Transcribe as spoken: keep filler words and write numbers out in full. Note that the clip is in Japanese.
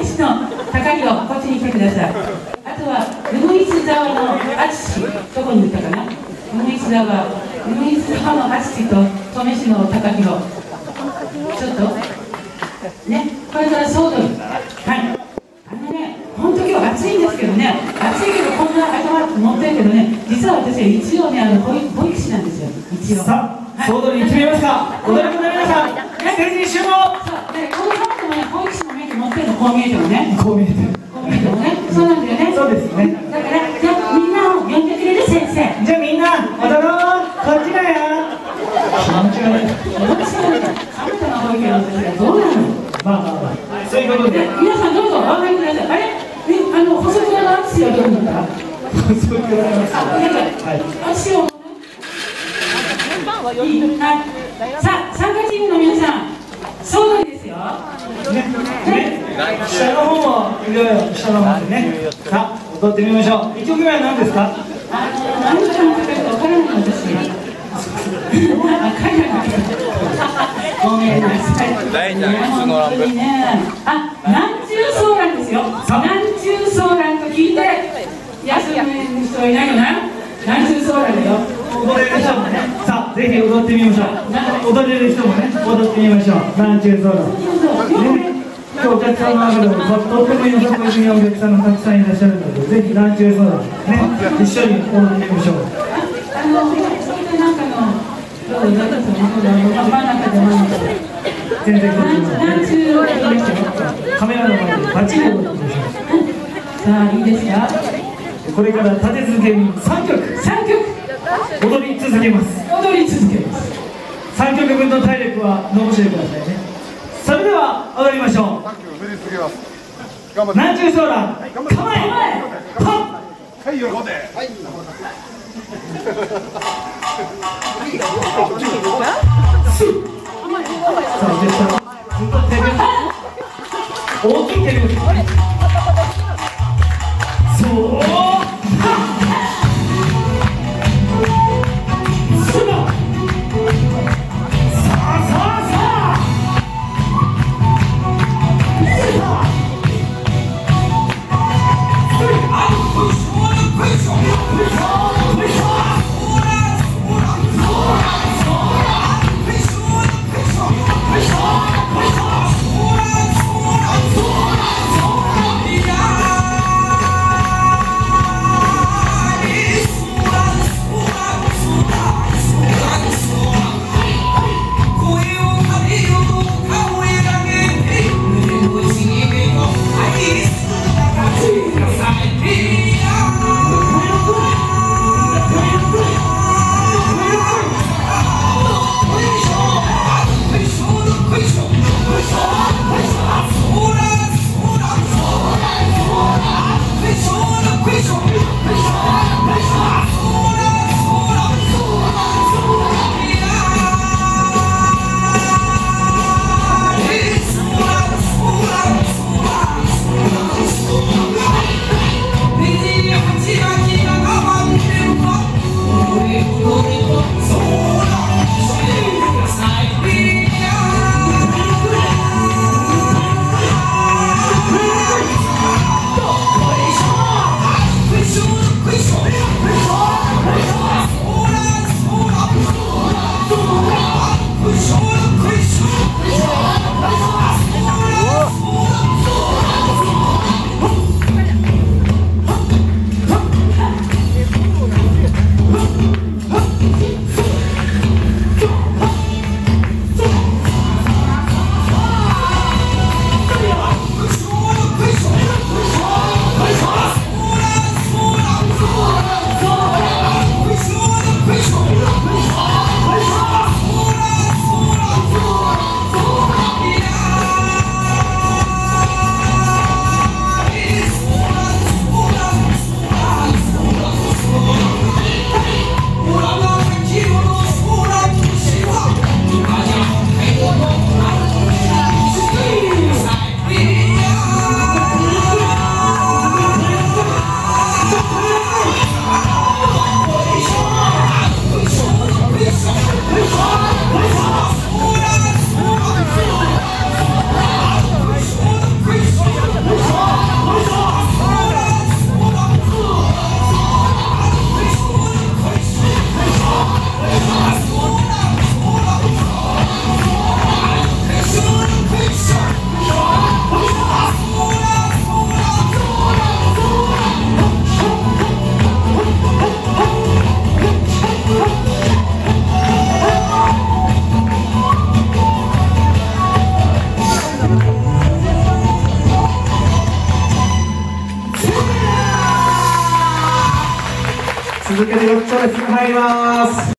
市の高弘、こっちに来てください。あとは鶯沢の淳、どこに行ったかな。鶯沢、鶯沢の淳と登米市の高弘、ちょっとね、これから総取り、はい、あのね、本当今日暑いんですけどね、暑いけどこんな頭持ってるけどね、実は私は一応ね、あの保育保育士なんですよ、一応。さあ、総取り行ってみますか。踊り子の皆さん、ステージに集合。そう、で、この方もね、保育士の免許持ってるの、こう見えてもね。こう見えてる。こう見えてもね、そうなんだよね。そうですね。だから、じゃあ、みんなを呼んでくれる先生。じゃあ、みんな、踊ろう。こっちだよ。気持ち悪い。気持ち悪い。あなたの保育士の先生、どうなの。まあまあまあ。そういうことで、皆さんどうぞ、お上がりください。あれ、あの、細倉の淳はどうなった。細倉の淳。あ、なんか、淳を。いい、はい。さあ、参加チームの皆さん、総取りですよ。ね、ね、下の方もいろいろ下の方でね。さあ、踊ってみましょう。一曲目は何ですか。あの、何時間かかるか分からない私。あ、海外の曲。ごめんなさい。本当にね。あ、南中ソーランですよ。南中ソーランと聞いて、休む人いないよな。南中ソーランだよ。踊れる人もね、さあ、ぜひ踊ってみましょう。踊れる人もね、踊ってみましょう。南中ソーラン。ね、今日お客さんの中でも、とっても良さこいにお客さんがたくさんいらっしゃるので、ぜひ南中ソーラン、ね、一緒に踊ってみましょう。あの、そういうなんかの、どうぞ、どうぞ、真ん中で真ん中で。全然こっちも。南中踊りましょう。カメラの前でバッチリ踊ってみましょう。さあ、いいですか。これから立て続けにさんきょく。さんきょく。踊り続けます。踊り続けます。さんきょくぶんの体力は残してくださいね。それでは踊りましょう。南中ソーラン、構え、はっ、はい、喜んで。はい。さあ、でした。大きいテレビ。そう。 続けてよっちょ列に入ります。